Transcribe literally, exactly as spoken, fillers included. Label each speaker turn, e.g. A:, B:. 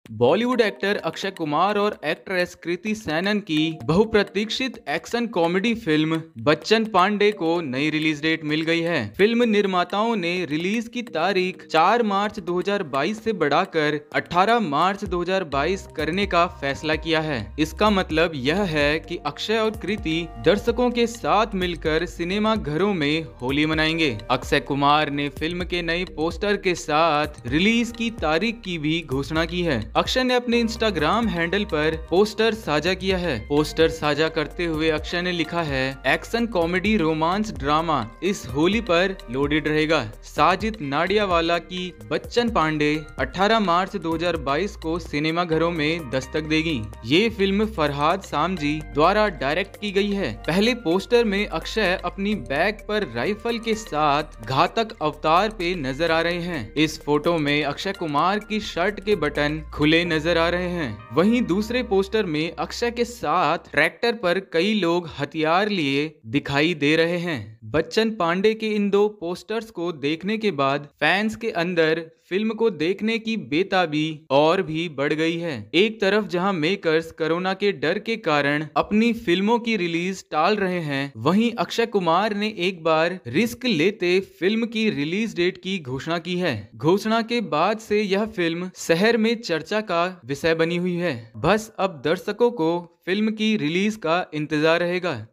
A: Bollywood actor Akshay Kumar और actress कृति सैनन की बहुप्रतीक्षित action comedy film Bachchan Pandey को नई रिलीज डेट मिल गई है। फिल्म निर्माताओं ने रिलीज की तारीख चार मार्च दो हज़ार बाईस से बढ़ाकर अठारह मार्च दो हज़ार बाईस करने का फैसला किया है। इसका मतलब यह है कि अक्षय और कृति दर्शकों के साथ मिलकर सिनेमा घरों में होली मनाएंगे। अक्षय कुमार ने फिल्म के नए पोस्टर के साथ रिलीज की तारीख की भी घोषणा की है। अक्षय ने अपने इंस्टाग्राम हैंडल पर पोस्टर साझा किया है। पोस्टर साझा करते हुए अक्षय ने लिखा है, एक्शन कॉमेडी रोमांस ड्रामा इस होली पर लोडेड रहेगा। साजिद नाडियावाला की बच्चन पांडे अठारह मार्च दो हज़ार बाईस को सिनेमा घरों में दस्तक देगी। ये फिल्म फरहाद सामजी द्वारा डायरेक्ट की गई है। पहले पोस्टर में अक्षय अपनी बैग पर राइफल के साथ घातक अवतार पे नजर आ रहे हैं। इस फोटो में अक्षय कुमार की शर्ट के बटन खुले नजर आ रहे हैं। वहीं दूसरे पोस्टर में अक्षय के साथ ट्रैक्टर पर कई लोग हथियार लिए दिखाई दे रहे हैं। बच्चन पांडे के इन दो पोस्टर्स को देखने के बाद फैंस के अंदर फिल्म को देखने की बेताबी और भी बढ़ गई है। एक तरफ जहां मेकर्स कोरोना के डर के कारण अपनी फिल्मों की रिलीज टाल रहे हैं, वहीं अक्षय कुमार ने एक बार रिस्क लेते फिल्म की रिलीज डेट की घोषणा की है। घोषणा के बाद से यह फिल्म शहर में चर्चा का विषय बनी हुई है। बस अब दर्शकों को फिल्म की रिलीज का इंतजार रहेगा।